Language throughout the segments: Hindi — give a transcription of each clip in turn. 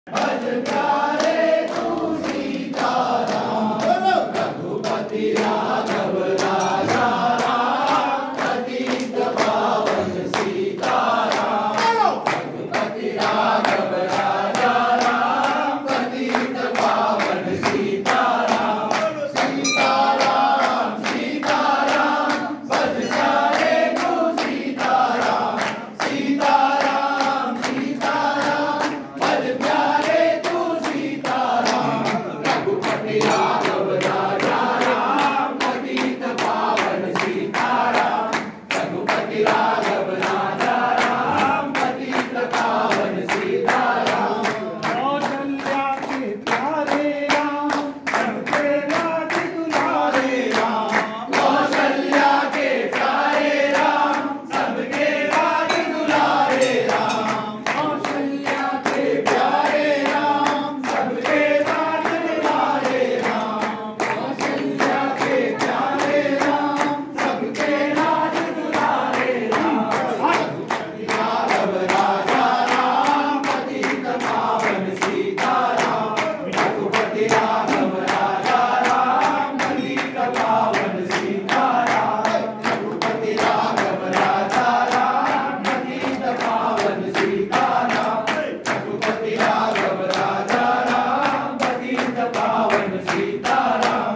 भज प्यारे तू सीताराम, रघुपति राघव राजा राम, पतित पावन सीताराम, रघुपति राघव राजा राम, पतित पावन सीताराम, सीताराम सीताराम, भज प्यारे तू सीताराम, सीताराम सीताराम, भज प्यारे तू सीताराम, रघुपति राघव राजा राम, पतित पावन सीताराम, रघुपति राघव राजा राम, पतित पावन सीताराम, कौशल्या के प्यारे राम, सबके लाज दुलारे राम, कौशल्या के प्यारे राम, सबके लाज दुलारे राम, कौशल्या के प्यारे राम, सबके लाज दुलारे राम, कौशल्या के प्यारे राम, सबके लाज दुलारे राम, रघुपति राघव राजा राम, पतित पावन सीताराम, रघुपति राघव राजा राम, पतित पावन सीताराम, रघुपति राघव राजा राम, पतित पावन सीताराम, रघुपति राघव राजा राम, पतित पावन सीताराम।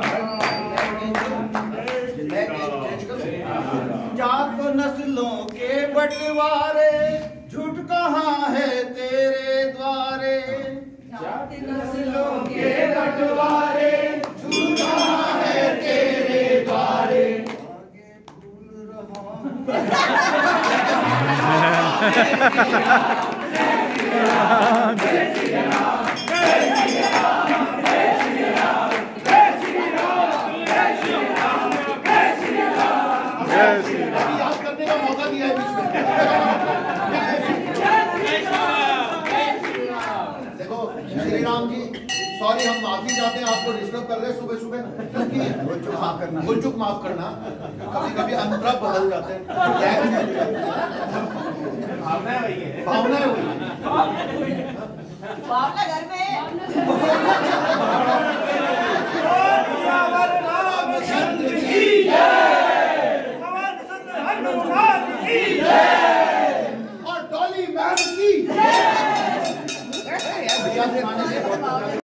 जात नस्लों के बंटवारे, झूठ कहाँ है तेरे द्वारे। जाति नस्लों के बंटवारे, झूठ कहाँ है तेरे द्वारे। आगे भूल रहा अभी याद करने का मौका दिया है बीच में। देखो श्री राम जी, सॉरी, हम माफी चाहते हैं, आपको डिस्टर्ब कर रहे हैं सुबह सुबह। भूल चूक माफ करना, कभी कभी अंतरा बदल जाते हैं। भावना वही है, भावना है वही। भावना घर में